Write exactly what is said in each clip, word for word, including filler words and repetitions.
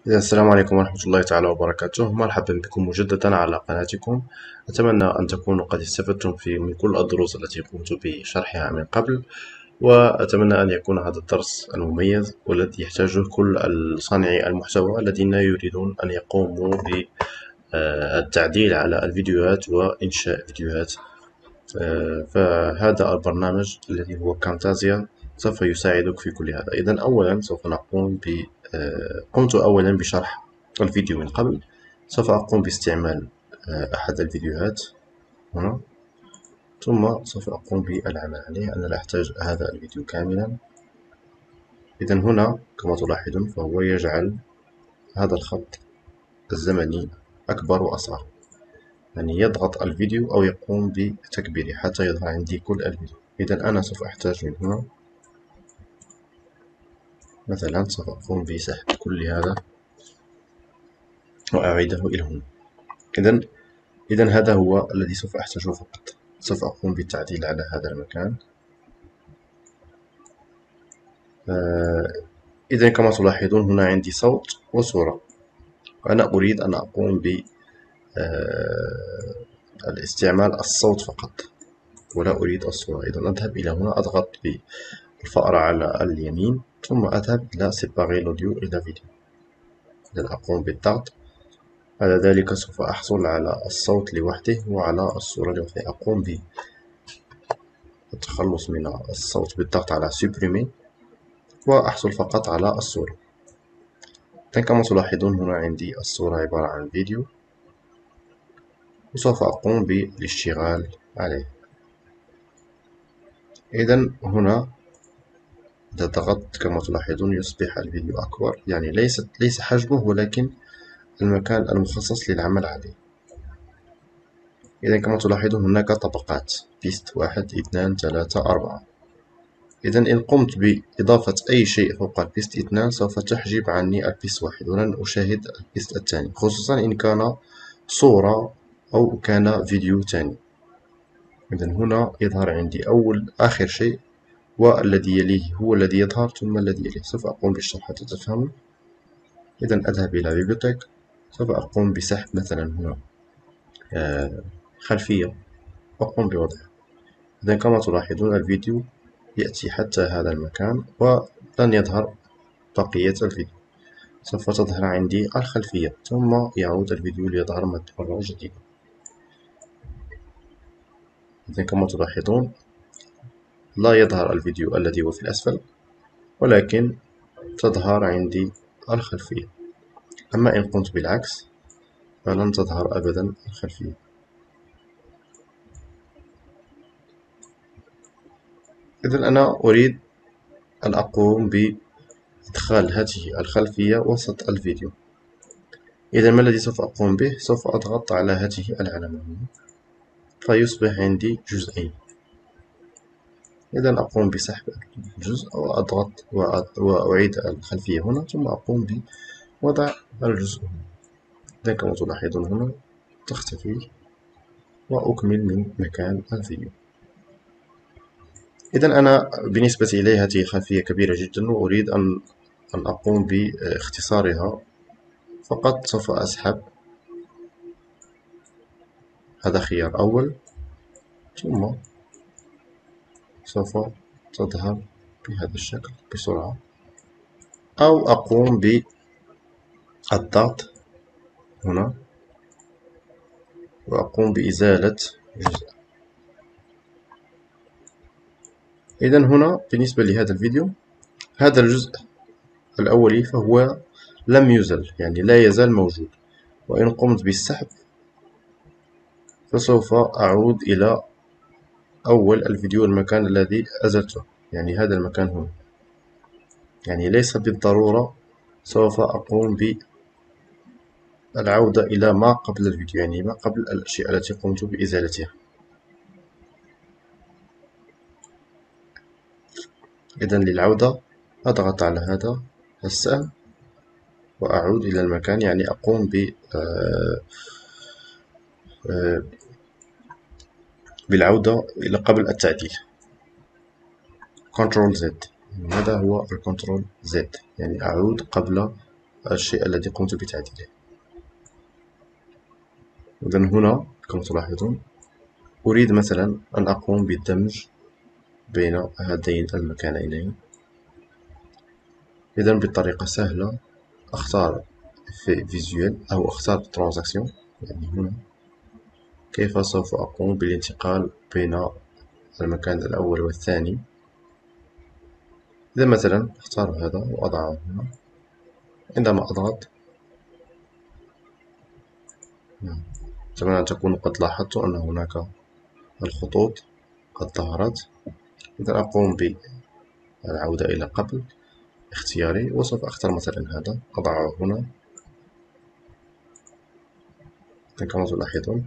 السلام عليكم ورحمة الله تعالى وبركاته. مرحبا بكم مجددا على قناتكم. أتمنى أن تكونوا قد استفدتم في من كل الدروس التي قمت بشرحها من قبل، وأتمنى أن يكون هذا الدرس المميز والذي يحتاجه كل صانعي المحتوى الذين يريدون أن يقوموا بالتعديل على الفيديوهات وإنشاء فيديوهات. فهذا البرنامج الذي هو كامتازيا سوف يساعدك في كل هذا. إذن أولا سوف نقوم ب قمت أولا بشرح الفيديو من قبل. سوف أقوم باستعمال أحد الفيديوهات هنا، ثم سوف أقوم بالعمل عليه. أنا لا أحتاج هذا الفيديو كاملا. إذن هنا كما تلاحظون فهو يجعل هذا الخط الزمني أكبر وأصغر، يعني يضغط الفيديو أو يقوم بتكبيره حتى يظهر عندي كل الفيديو. إذن أنا سوف أحتاج من هنا مثلا سوف أقوم بسحب كل هذا وأعيده إلى هنا. إذن إذن هذا هو الذي سوف أحتاجه فقط. سوف أقوم بالتعديل على هذا المكان. إذن كما تلاحظون هنا عندي صوت وصورة، وأنا أريد أن أقوم بالاستعمال الصوت فقط ولا أريد الصورة. إذن أذهب إلى هنا، أضغط بالفأرة على اليمين، ثم أذهب إلى سيباري الأوديو إلى فيديو. إذن أقوم بالضغط على ذلك سوف أحصل على الصوت لوحده وعلى الصورة لوحدها. أقوم بالتخلص من الصوت بالضغط على سوبريمي وأحصل فقط على الصورة. كما تلاحظون هنا عندي الصورة عبارة عن فيديو، وسوف أقوم بالاشتغال عليه. إذن هنا إذا ضغطت كما تلاحظون يصبح الفيديو أكبر، يعني ليس ليس حجمه ولكن المكان المخصص للعمل عليه. إذا كما تلاحظون هناك طبقات: بيست واحد، اثنان، ثلاثة، أربعة. إذا إن قمت بإضافة أي شيء فوق البيست اثنان سوف تحجب عني البيست واحد ولن أشاهد البيست الثاني، خصوصا إن كان صورة أو كان فيديو ثاني. إذا هنا يظهر عندي أول آخر شيء، والذي يليه هو الذي يظهر ثم الذي يليه. سوف أقوم بالشرح حتى تفهموا. إذا أذهب إلى بيبليوتيك، سوف أقوم بسحب مثلا هنا خلفية وأقوم بوضعها. إذا كما تلاحظون الفيديو يأتي حتى هذا المكان ولن يظهر بقية الفيديو. سوف تظهر عندي الخلفية ثم يعود الفيديو ليظهر مرة جديدة. إذا كما تلاحظون لا يظهر الفيديو الذي هو في الأسفل، ولكن تظهر عندي الخلفية. أما إن قمت بالعكس فلن تظهر أبدا الخلفية. إذن أنا أريد أن أقوم بإدخال هذه الخلفية وسط الفيديو. إذا ما الذي سوف أقوم به؟ سوف أضغط على هذه العلامة فيصبح عندي جزئين. إذا أقوم بسحب الجزء وأضغط وأعيد الخلفية هنا، ثم أقوم بوضع الجزء هنا. إذا كما تلاحظون هنا تختفي وأكمل من مكان الفيديو. إذا أنا بالنسبة إلي هذه خلفية كبيرة جدا وأريد أن أن أقوم باختصارها. فقط سوف أسحب هذا خيار أول، ثم سوف تظهر بهذا الشكل بسرعة، أو أقوم بالضغط هنا وأقوم بإزالة جزء. إذا هنا بالنسبة لهذا الفيديو هذا الجزء الأولي فهو لم يزل، يعني لا يزال موجود. وإن قمت بالسحب فسوف أعود إلى أول الفيديو المكان الذي أزلته، يعني هذا المكان هنا. يعني ليس بالضرورة سوف أقوم بالعودة إلى ما قبل الفيديو، يعني ما قبل الأشياء التي قمت بإزالتها. إذا للعودة أضغط على هذا السهم وأعود إلى المكان، يعني أقوم ب بالعودة إلى قبل التعديل. كنترول زد، هذا هو الكنترول زد، يعني أعود قبل الشيء الذي قمت بتعديله. إذن هنا كما تلاحظون أريد مثلا أن أقوم بالدمج بين هذين المكانين. إذن بطريقة سهلة أختار في فيزيوال أو أختار ترانزاكسيون، يعني هنا كيف سوف أقوم بالانتقال بين المكان الأول والثاني. إذا مثلا أختار هذا وأضعه هنا، عندما أضغط أتمنى أن تكونوا قد لاحظتوا أن هناك الخطوط قد ظهرت. إذا أقوم بالعودة إلى قبل اختياري، وسوف أختار مثلا هذا أضعه هنا كما تلاحظون.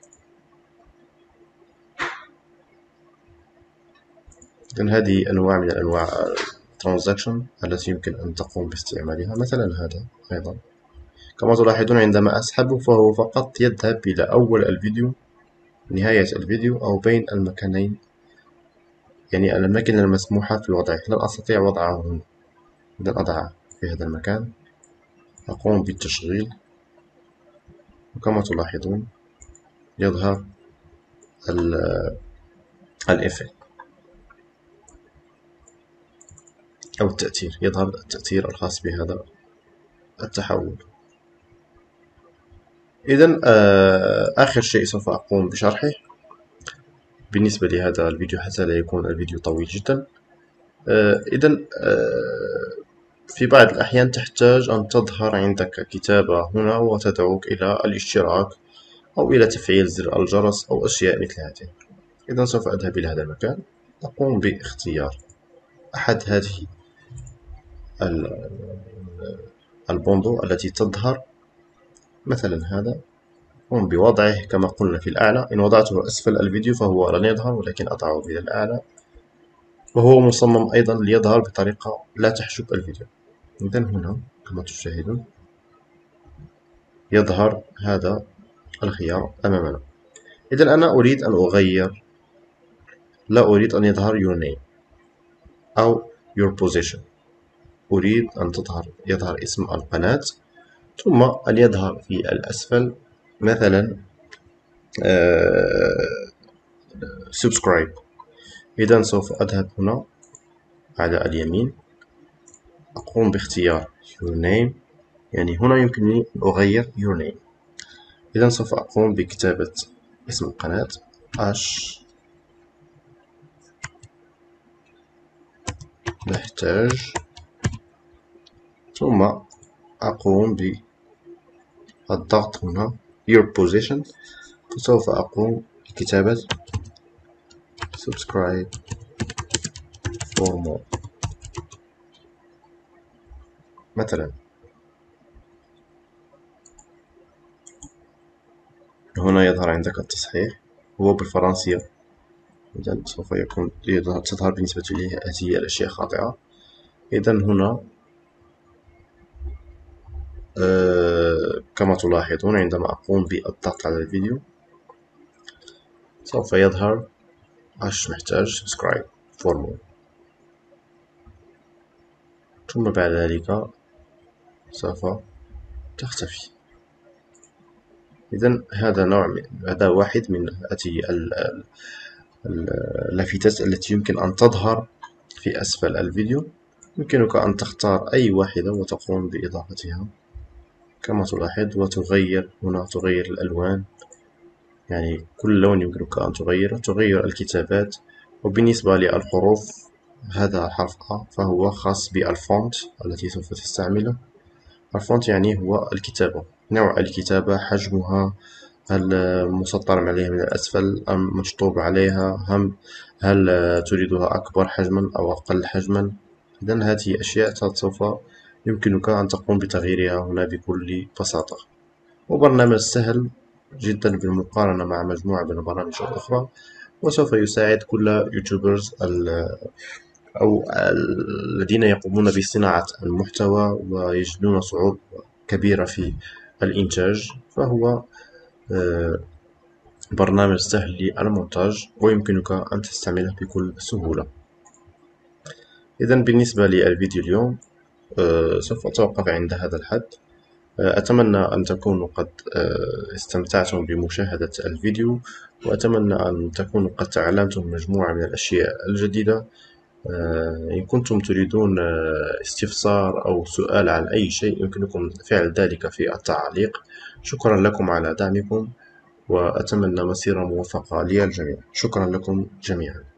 إذن هذه أنواع من أنواع الترانزاكشن التي يمكن أن تقوم باستعمالها. مثلا هذا أيضا كما تلاحظون عندما أسحبه فهو فقط يذهب إلى أول الفيديو، نهاية الفيديو، أو بين المكانين، يعني الأماكن المسموحة في وضعه. لن أستطيع وضعه هنا. إذا أضعه في هذا المكان أقوم بالتشغيل، وكما تلاحظون يظهر الإفكت أو التأثير، يظهر التأثير الخاص بهذا التحول. إذن آخر شيء سوف أقوم بشرحه بالنسبة لهذا الفيديو حتى لا يكون الفيديو طويل جدا. إذن في بعض الأحيان تحتاج أن تظهر عندك كتابة هنا وتدعوك إلى الاشتراك أو إلى تفعيل زر الجرس أو أشياء مثل هذه. إذن سوف أذهب إلى هذا المكان، أقوم باختيار أحد هذه البوندو التي تظهر، مثلا هذا، أقوم بوضعه كما قلنا في الأعلى. إن وضعته أسفل الفيديو فهو لن يظهر، ولكن أضعه إلى الأعلى، وهو مصمم أيضا ليظهر بطريقة لا تحجب الفيديو. إذن هنا كما تشاهدون يظهر هذا الخيار أمامنا. إذن أنا أريد أن أغير، لا أريد أن يظهر your name أو your position، أريد أن تظهر يظهر اسم القناة، ثم أن يظهر في الأسفل مثلا subscribe. إذن سوف أذهب هنا على اليمين، أقوم باختيار your name، يعني هنا يمكنني أن أغير your name. إذن سوف أقوم بكتابة اسم القناة أش محتاج، ثم أقوم بالضغط هنا your position، فسوف أقوم بكتابة subscribe for more مثلا. هنا يظهر عندك التصحيح، هو بالفرنسية، إذن سوف يكون تظهر بالنسبة لي هذه الأشياء خاطئة. إذن هنا آه كما تلاحظون عندما أقوم بالضغط على الفيديو سوف يظهر أش محتاج subscribe for more، ثم بعد ذلك سوف تختفي. إذن هذا نوع من هذا واحد من هذه اللافتات التي يمكن أن تظهر في أسفل الفيديو. يمكنك أن تختار أي واحدة وتقوم بإضافتها كما تلاحظ، وتغير هنا تغير الألوان، يعني كل لون يمكنك أن تغيره، تغير الكتابات. وبالنسبة للحروف هذا حرف A فهو خاص بالفونت التي سوف تستعمله. الفونت يعني هو الكتابة، نوع الكتابة، حجمها، هل مسطر عليها من الأسفل أم مشطوب عليها، هم هل تريدها أكبر حجما أو أقل حجما. إذن هذه أشياء سوف يمكنك أن تقوم بتغييرها هنا بكل بساطة، وبرنامج سهل جدا بالمقارنة مع مجموعة من البرامج الأخرى، وسوف يساعد كل يوتيوبرز أو الذين يقومون بصناعة المحتوى ويجدون صعوبة كبيرة في الإنتاج. فهو برنامج سهل للمونتاج ويمكنك أن تستعمله بكل سهولة. إذن بالنسبة للفيديو اليوم آه، سوف أتوقف عند هذا الحد. آه، أتمنى أن تكونوا قد آه، استمتعتم بمشاهدة الفيديو، وأتمنى أن تكونوا قد تعلمتم مجموعة من الأشياء الجديدة. آه، إن كنتم تريدون آه، استفسار أو سؤال عن أي شيء يمكنكم فعل ذلك في التعليق. شكرا لكم على دعمكم، وأتمنى مسيرة موفقة للجميع. شكرا لكم جميعا.